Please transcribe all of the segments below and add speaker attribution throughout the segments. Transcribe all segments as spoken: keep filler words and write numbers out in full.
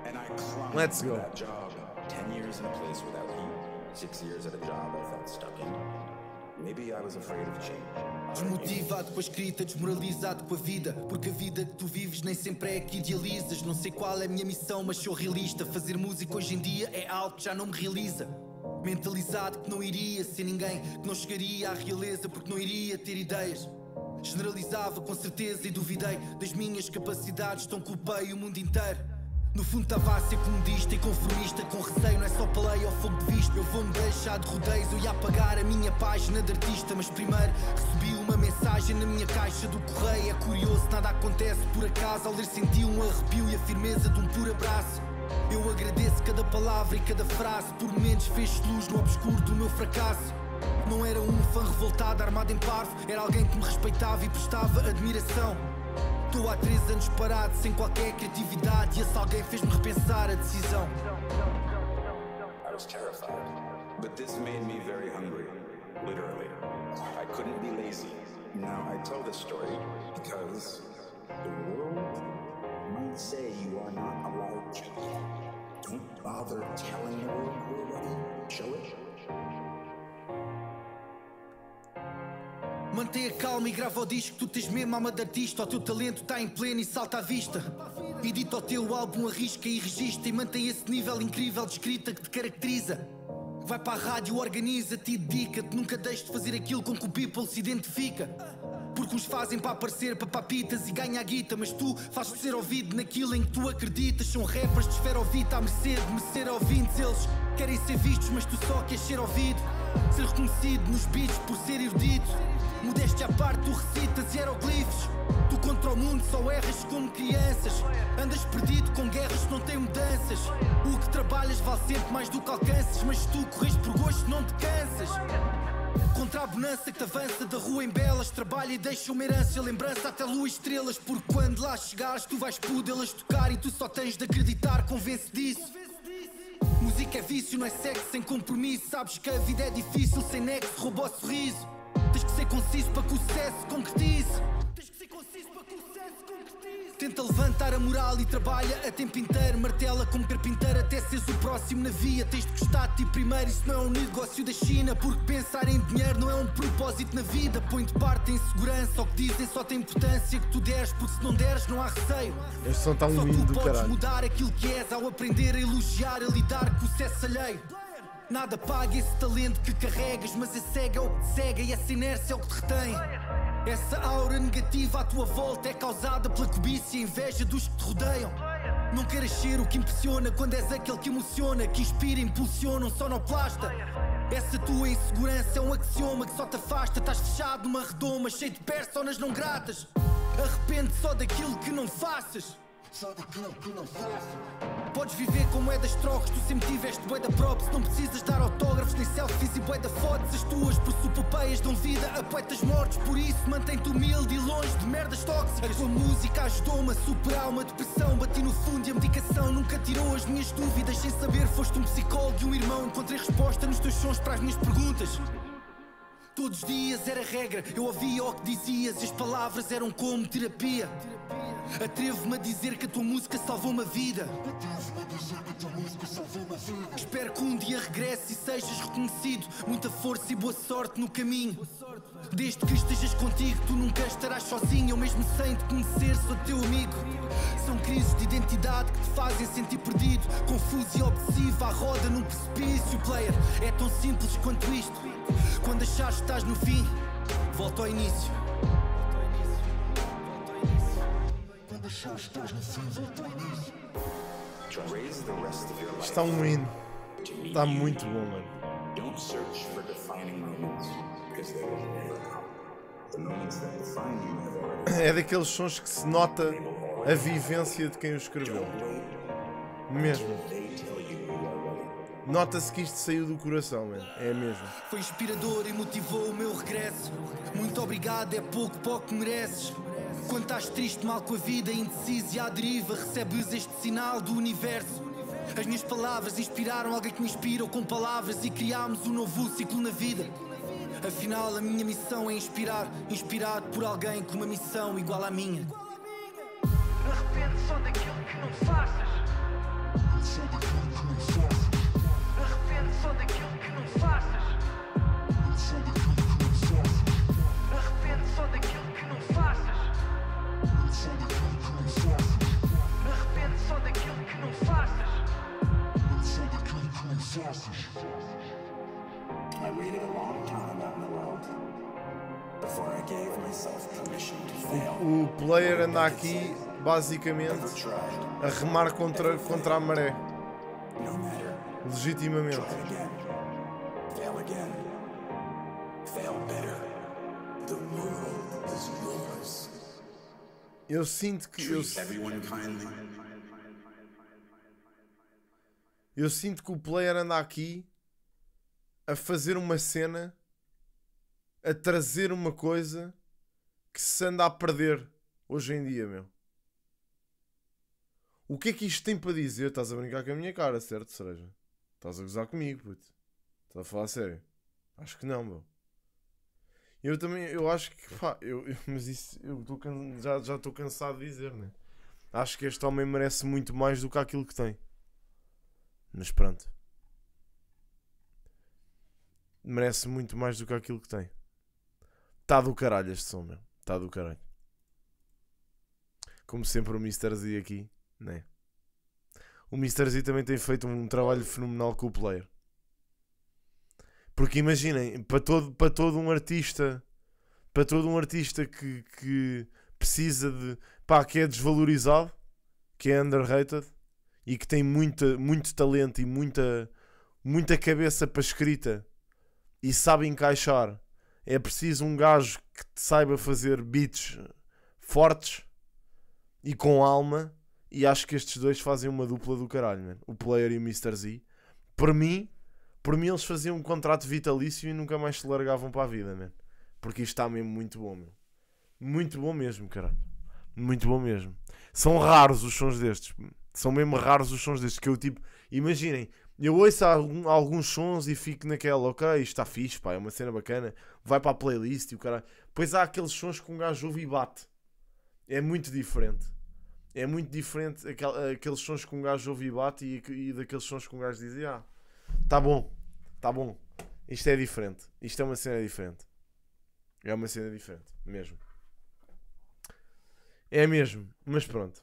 Speaker 1: Let's go.
Speaker 2: ten years in a place without heat, six years at a job I felt stuck in. Maybe I was afraid of change.
Speaker 3: Desmotivado com a escrita, desmoralizado com a vida. Porque a vida que tu vives nem sempre é que idealizas. Não sei qual é a minha missão, mas sou realista. Fazer música hoje em dia é algo que já não me realiza. Mentalizado que não iria ser ninguém, que não chegaria à realeza porque não iria ter ideias. Generalizava com certeza e duvidei das minhas capacidades, então culpei o mundo inteiro. No fundo estava a ser comodista e conformista, com receio, não é só peleia ao fogo de vista. Eu vou-me deixar de rodeios, eu ia apagar a minha página de artista. Mas primeiro recebi uma mensagem na minha caixa do correio. É curioso, nada acontece por acaso. Ao ler senti um arrepio e a firmeza de um puro abraço. Eu agradeço cada palavra e cada frase. Por momentos fez luz no obscuro do meu fracasso. Não era um fã revoltado, armado em parvo. Era alguém que me respeitava e prestava admiração. Estou há três anos parado, sem qualquer criatividade. E esse alguém fez-me repensar a decisão.
Speaker 2: I was terrified, but this made me very hungry, literally. I couldn't be lazy. Now I tell this story because the world might say you are not allowed to. Don't bother telling the world you're ready. Show it.
Speaker 3: Mantenha calma e grava o disco, tu tens mesmo alma de artista. O teu talento está em pleno e salta à vista. Edita o teu álbum, arrisca e registra. E mantém esse nível incrível de escrita que te caracteriza. Vai para a rádio, organiza-te e dedica-te. Nunca deixes de fazer aquilo com que o people se identifica. Porque uns fazem para aparecer, para papitas e ganha a guita. Mas tu fazes ser ouvido naquilo em que tu acreditas. São rappers de esfera ouvida, à mercê de merecer ouvintes. Eles querem ser vistos, mas tu só queres ser ouvido. Ser reconhecido nos beats por ser erudito. Modéstia à parte, tu recitas hieroglifos. Tu contra o mundo só erras como crianças. Andas perdido com guerras que não têm mudanças. O que trabalhas vale sempre mais do que alcanças. Mas se tu corres por gosto não te cansas. Contra a bonança que te avança da rua em belas. Trabalha e deixa uma herança, lembrança até lua e estrelas. Porque quando lá chegares tu vais podê-las tocar. E tu só tens de acreditar, convence disso. Música é vício, não é sexo sem compromisso. Sabes que a vida é difícil, sem nexo, rouba o sorriso. Tens que ser conciso para que o sucesso se concretize. Tens que ser conciso para que o sucesso se concretize. Tenta levantar a moral e trabalha a tempo inteiro. Martela como carpinteiro até seres o próximo na via. Tens de gostar de ti primeiro, isso não é um negócio da China. Porque pensar em dinheiro não é um propósito na vida. Põe-te parte em segurança, o que dizem só tem importância que tu deres. Porque se não deres não há receio.
Speaker 1: Este som está um
Speaker 3: Só
Speaker 1: lindo
Speaker 3: tu
Speaker 1: do
Speaker 3: podes
Speaker 1: caralho.
Speaker 3: mudar aquilo que és ao aprender a elogiar, a lidar com o sucesso alheio. Nada paga esse talento que carregas, mas a cega é o que te cega e essa inércia é o que te retém. Essa aura negativa à tua volta é causada pela cobiça e inveja dos que te rodeiam. Não queiras ser o que impressiona quando és aquele que emociona, que inspira e impulsiona um sonoplasta. Essa tua insegurança é um axioma que só te afasta. Estás fechado numa redoma, cheio de personas não gratas. Arrepende só daquilo que não faças. Só daquilo que não faças. Podes viver com moedas trocas, tu sempre tiveste bué da props. Não precisas dar autógrafos, nem selfies e bué da fotos. As tuas persupopeias dão vida a poetas mortos. Por isso mantém-te humilde e longe de merdas tóxicas. A tua música ajudou-me a superar uma depressão. Bati no fundo e a medicação nunca tirou as minhas dúvidas. Sem saber foste um psicólogo e um irmão. Encontrei resposta nos teus sons para as minhas perguntas. Todos os dias era regra, eu ouvia o que dizias. E as palavras eram como terapia. Atrevo-me a dizer que a tua música salvou uma vida. Espero que um dia regresse e sejas reconhecido. Muita força e boa sorte no caminho. Desde que estejas contigo, tu nunca estarás sozinho. Eu mesmo sem te conhecer, sou teu amigo. São crises de identidade que te fazem sentir perdido. Confuso e obsessivo, à roda num precipício. Player, é tão simples quanto isto. Quando achares que estás no fim, volta ao início. Quando achares que estás no fim, volta ao início.
Speaker 1: Está um hino. Está muito bom, mano.
Speaker 2: Don't search for defining moments, because they will never come. The moments that define you have already.
Speaker 1: É daqueles sons que se nota a vivência de quem o escreveu. Mesmo. Nota-se que isto saiu do coração, mano. É mesmo.
Speaker 3: Foi inspirador e motivou o meu regresso. Muito obrigado, é pouco, pouco mereces. Quando estás triste, mal com a vida, indeciso e à deriva, recebes este sinal do universo. As minhas palavras inspiraram alguém que me inspirou com palavras e criámos um novo ciclo na vida. Afinal, a minha missão é inspirar, inspirado por alguém com uma missão igual à minha. Arrepende só daquilo que não faças.
Speaker 2: I waited a long time out in the world before I gave myself permission to fail.
Speaker 1: O player anda aqui, basicamente,
Speaker 2: Never tried.
Speaker 1: a remar contra, contra a maré.
Speaker 2: No matter.
Speaker 1: Legitimamente.
Speaker 2: Try again. Fail again. Fail better. The world is yours.
Speaker 1: Eu sinto que... Eu,
Speaker 2: Treat everyone kindly.
Speaker 1: eu sinto que o player anda aqui a fazer uma cena, a trazer uma coisa que se anda a perder hoje em dia, meu. O que é que isto tem para dizer? Estás a brincar com a minha cara, certo, Cereja? Estás a gozar comigo, puto. Estás a falar a sério? Acho que não, meu. Eu também, eu acho que, pá, eu, eu, mas isso, eu tô, can, já já estou cansado de dizer, né? Acho que este homem merece muito mais do que aquilo que tem. Mas pronto. Merece muito mais do que aquilo que tem. Está do caralho este som, meu. Está do caralho. Como sempre o mister Z aqui, né? O mister Z também tem feito um trabalho fenomenal com o player. Porque imaginem, para todo, para todo um artista, para todo um artista que, que precisa de, pá, que é desvalorizado, que é underrated e que tem muita, muito talento e muita, muita cabeça para escrita e sabe encaixar, é preciso um gajo que saiba fazer beats fortes e com alma, e acho que estes dois fazem uma dupla do caralho, man. O player e o mister Z. Por mim, por mim eles faziam um contrato vitalício e nunca mais se largavam para a vida, man. Porque isto está mesmo muito bom, meu. Muito bom mesmo, caralho. Muito bom mesmo. São raros os sons destes. São mesmo raros os sons destes. Que eu tipo, imaginem, eu ouço algum, alguns sons e fico naquela, ok, isto está fixe, pá, é uma cena bacana. Vai para a playlist e o caralho. Depois há aqueles sons que um gajo ouve e bate. É muito diferente. É muito diferente aquel, aqueles sons que um gajo ouve e bate e, e daqueles sons que um gajo diz, ah, tá bom, tá bom. Isto é diferente. Isto é uma cena diferente. É uma cena diferente, mesmo. É mesmo, mas pronto.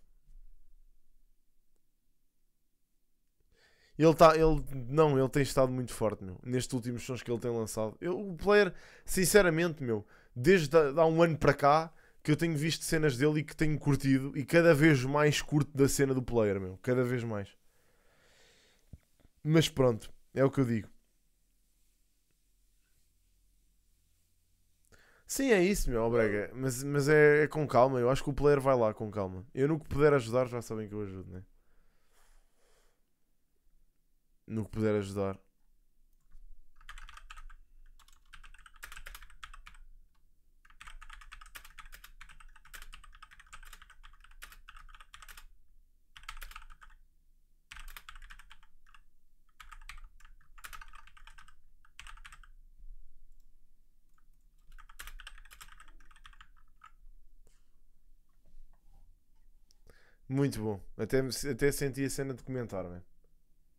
Speaker 1: Ele tá, ele, não, ele tem estado muito forte, meu. Nestes últimos sons que ele tem lançado. Eu, o player, sinceramente, meu, desde há um ano para cá, que eu tenho visto cenas dele e que tenho curtido, e cada vez mais curto da cena do player, meu. Cada vez mais. Mas pronto, é o que eu digo. Sim, é isso, meu, Brega. Mas, mas é, é com calma. Eu acho que o player vai lá com calma. Eu no que puder ajudar, já sabem que eu ajudo, né? No que puder ajudar. Muito bom. Até, até senti a cena de comentar, né?